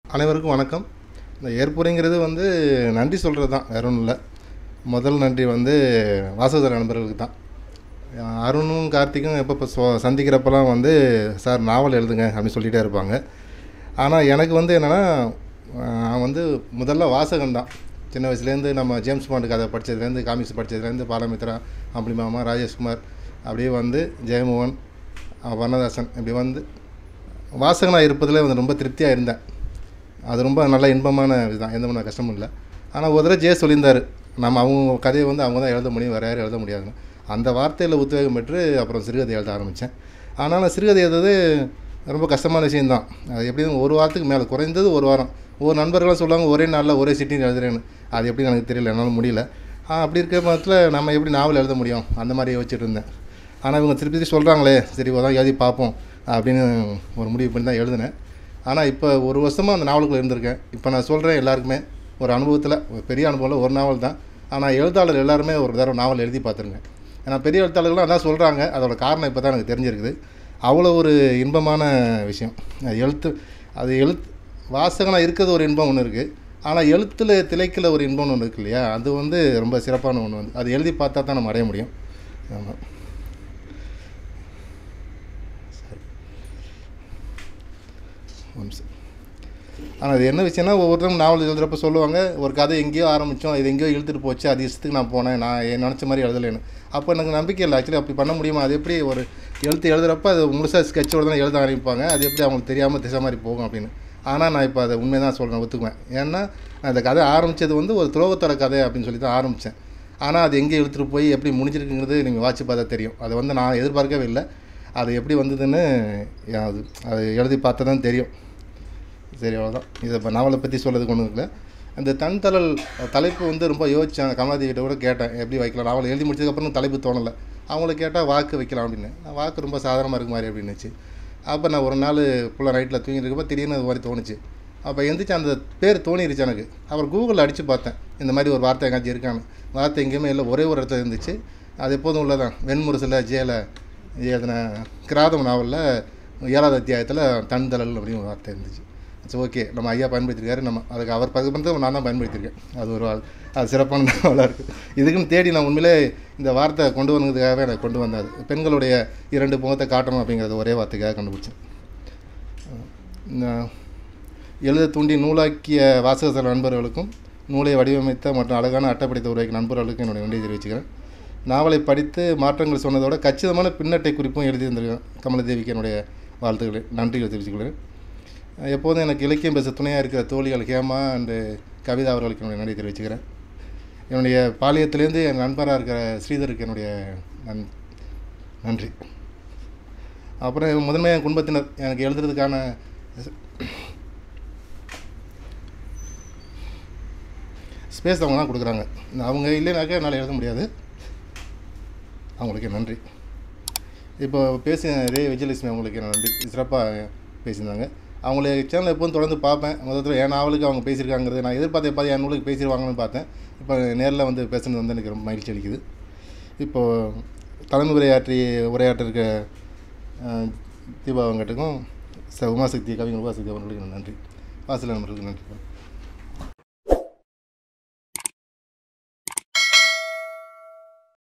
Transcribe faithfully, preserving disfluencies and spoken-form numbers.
அனைவருக்கும் வணக்கம். இந்த ஏற்புரைங்கிறது வந்து நன்றி சொல்கிறது தான், வேற ஒன்றும் இல்லை. முதல் நன்றி வந்து வாசகர் நண்பர்களுக்கு தான். அருணும் கார்த்திக்கும் எப்போ இப்போ சொ சந்திக்கிறப்பெல்லாம் வந்து சார் நாவல் எழுதுங்க அப்படின்னு சொல்லிகிட்டே இருப்பாங்க. ஆனால் எனக்கு வந்து என்னென்னா, நான் வந்து முதல்ல வாசகன் தான். சின்ன வயசுலேருந்து நம்ம ஜேம்ஸ் பாண்டு கதை படித்ததுலேருந்து, காமிக்ஸ் படித்ததுலேருந்து, பாலமித்ரா, அம்புலி மாமா, ராஜேஷ்குமார், அப்படியே வந்து ஜெயமோகன், வர்ணதாசன், இப்படி வந்து வாசகனாக இருப்பதில் வந்து ரொம்ப திருப்தியாக இருந்தேன். அது ரொம்ப நல்ல இன்பமான இதுதான், எந்த மாதிரி கஷ்டமும் இல்லை. ஆனால் ஒரு தடவை ஜெய சொல்லியிருந்தார், நம்ம அவங்க கதையை வந்து அவங்க தான் எழுத முடியும், வேறு யாரும் எழுத முடியாதுன்னு. அந்த வார்த்தையில் உத்வேகம் பெற்று அப்புறம் சிறுகதை எழுத ஆரம்பித்தேன். ஆனாலும் சிறுகதை எழுதுறது ரொம்ப கஷ்டமான விஷயந்தான். அது எப்படியும் ஒரு வாரத்துக்கு மேலே, குறைந்தது ஒரு வாரம். ஒரு நண்பர்களாக சொல்லுவாங்க ஒரே நாளில் ஒரே சிட்டிங் எழுதுறேன்னு. அது எப்படின்னு எனக்கு தெரியல, என்னால் முடியல. அப்படி இருக்கிற பட்சத்தில் நம்ம எப்படி நாவல் எழுத முடியும், அந்த மாதிரி யோசிச்சுட்டு இருந்தேன். ஆனால் இவங்க திருப்பி திருப்பி சொல்கிறாங்களே, சரி தான் எழுதி பார்ப்போம் அப்படின்னு ஒரு முடிவு பண்ணி தான் எழுதினேன். ஆனால் இப்போ ஒரு வருஷமாக அந்த நாவலுக்குள்ளே இருந்திருக்கேன். இப்போ நான் சொல்கிறேன் எல்லாருக்குமே, ஒரு அனுபவத்தில், ஒரு பெரிய அனுபவத்தில் ஒரு நாவல் தான். ஆனால் எழுத்தாளர் எல்லாருமே ஒரு தடவை நாவல் எழுதி பார்த்துருங்க. ஏன்னா பெரிய எழுத்தாளர்கள்லாம் அதான் சொல்கிறாங்க. அதோட காரணம் இப்போ தான் எனக்கு தெரிஞ்சிருக்குது. அவ்வளோ ஒரு இன்பமான விஷயம் எழுத்து. அது எழுத்து வாசகனாக இருக்கிறது ஒரு இன்பம் ஒன்று இருக்குது. ஆனால் எழுத்தில் திளைக்கில் ஒரு இன்பம்னு ஒன்று இருக்குது இல்லையா, அது வந்து ரொம்ப சிறப்பான ஒன்று. வந்து அது எழுதி பார்த்தா தான் நம்ம அடைய முடியும். ஆமாம். ஆனால் அது என்ன விஷயம்னா, ஒவ்வொருத்தரும் நாவல் எழுதுகிறப்ப சொல்லுவாங்க, ஒரு கதை எங்கேயோ ஆரம்பித்தோம், இது எங்கேயோ இழுத்துட்டு போச்சு, அது இஷ்டத்துக்கு நான் போனேன், நான் நினச்ச மாதிரி எழுதலைன்னு. அப்போ எனக்கு நம்பிக்கை இல்லை. ஆக்சுவலி அப்படி பண்ண முடியுமா? அது எப்படி ஒரு எழுத்து எழுதுகிறப்ப அது முழுசாக ஸ்கெட்சோடு தான் எழுத ஆரம்பிப்பாங்க, அது எப்படி அவங்களுக்கு தெரியாமல் திசை மாதிரி போகும் அப்படின்னு. ஆனால் நான் இப்போ அதை உண்மையை தான் சொல்கிறேன், ஒத்துக்குவேன். ஏன்னா நான் இந்த கதை ஆரம்பித்தது வந்து ஒரு துரோகத்தோட கதை அப்படின்னு சொல்லி தான் ஆரம்பித்தேன். ஆனால் அது எங்கே இழுத்துட்டு போய் எப்படி முடிஞ்சிருக்குங்கிறது நீங்கள் வாட்சி பார்த்தா தெரியும். அதை வந்து நான் எதிர்பார்க்கவே இல்லை. அது எப்படி வந்ததுன்னு அது அது எழுதி பார்த்தா தான் தெரியும். சரி, அவ்வளோதான். இதை இப்போ நாவலை பற்றி சொல்கிறதுக்கு ஒன்றும் இல்லை. அந்த தன்தழல் தலைப்பு வந்து ரொம்ப யோசித்தேன். கமலாதேவிகிட்ட கூட கேட்டேன், எப்படி வைக்கலாம். நாவல் எழுதி முடிச்சதுக்கப்புறம் தலைப்பு தோணலை. அவங்கள கேட்டால் வாக்கு வைக்கலாம் அப்படின்னு. நான் வாக்கு ரொம்ப சாதாரணமாக இருக்கு மாதிரி அப்படின்னுச்சு. அப்போ நான் ஒரு நாள் ஃபுல்லாக நைட்டில் தூங்கிட்டு இருக்கப்போ திடீர்னு அது மாதிரி தோணுச்சு. அப்போ எந்திரிச்சு அந்த பேர் தோணிருச்சு எனக்கு. அப்புறம் கூகுளில் அடித்து பார்த்தேன், இந்த மாதிரி ஒரு வார்த்தை எங்காச்சும் இருக்கான்னு. வார்த்தை எங்கேயுமே இல்லை, ஒரே ஒரு இடத்துல இருந்துச்சு. அது எப்போதும் உள்ளதான். வெண்முரசில் ஜேல எழுதின கிராதம் நாவலில் ஏழாவது அத்தியாயத்தில் தன்தழல் அப்படின்னு ஒரு வார்த்தை இருந்துச்சு. சரி, ஓகே, நம்ம ஐயா பயன்படுத்தியிருக்காரு, நம்ம அதுக்கு அவர் பக்கம் பண்ணுறது நான் தான் பயன்படுத்தியிருக்கேன். அது ஒரு அது சிறப்பான நாவலாக இருக்குது. இதுக்குன்னு தேடி நான் உண்மையிலே இந்த வார்த்தை கொண்டு வந்ததுக்காகவே எனக்கு கொண்டு வந்தாது. பெண்களுடைய இரண்டு முகத்தை காட்டணும் அப்படிங்கிறது ஒரே வார்த்தைக்காக கண்டுபிடிச்சேன். எழுத தூண்டி நூலாக்கிய வாசக நண்பர்களுக்கும், நூலை வடிவமைத்த மற்றும் அழகான அட்டைப்படைத்த உரைக்கு நண்பர்களுக்கும் என்னுடைய நன்றியை தெரிவிச்சுக்கிறேன். நாவலை படித்து மாற்றங்கள் சொன்னதோட கச்சிதமான பின்னட்டை குறிப்பும் எழுதியிருந்திருக்கேன். கமலதேவிக்கு என்னுடைய வாழ்த்துக்களை, நன்றிகளை தெரிவிச்சுக்கிறேன். எப்போதும் எனக்கு இலக்கியம் பேச துணையாக இருக்கிற தோழிகள் ஹேமா அண்டு கவிதா அவர்களுக்கு என்னுடைய நன்றி தெரிவிச்சுக்கிறேன். என்னுடைய பாளையத்திலேருந்து என் நண்பராக இருக்கிற ஸ்ரீதருக்கு என்னுடைய நன் நன்றி. அப்புறம் முதன்மையாக என் குடும்பத்தினர் எனக்கு எழுதுறதுக்கான ஸ்பேஸ் அவங்க தான் கொடுக்குறாங்க. அவங்க இல்லைனாக்கா என்னால் எழுத முடியாது. அவங்களுக்கு நன்றி. இப்போ பேசின ரே விஜயலட்சுமி அவங்களுக்கு நன்றி, சிறப்பாக பேசியிருந்தாங்க. அவங்கள சேனல் எப்போதும் தொடர்ந்து பார்ப்பேன். முதல்ல என் நாவலுக்கு அவங்க பேசியிருக்காங்கிறது நான் எதிர்பார்த்த பார்த்து என் நூலுக்கு பேசிடுவாங்கன்னு பார்த்தேன். இப்போ நேரில் வந்து பேசுனது வந்து எனக்கு ரொம்ப மகிழ்ச்சி அளிக்குது. இப்போது தலைமை உரையாற்றி உரையாற்றிருக்க தீபா வெங்கட்டுக்கும் ச உமாசக்தி கவிஞர் உமாசக்தி அவர்களுக்கு நன்றி. வாசல் நண்பர்களுக்கு நன்றி.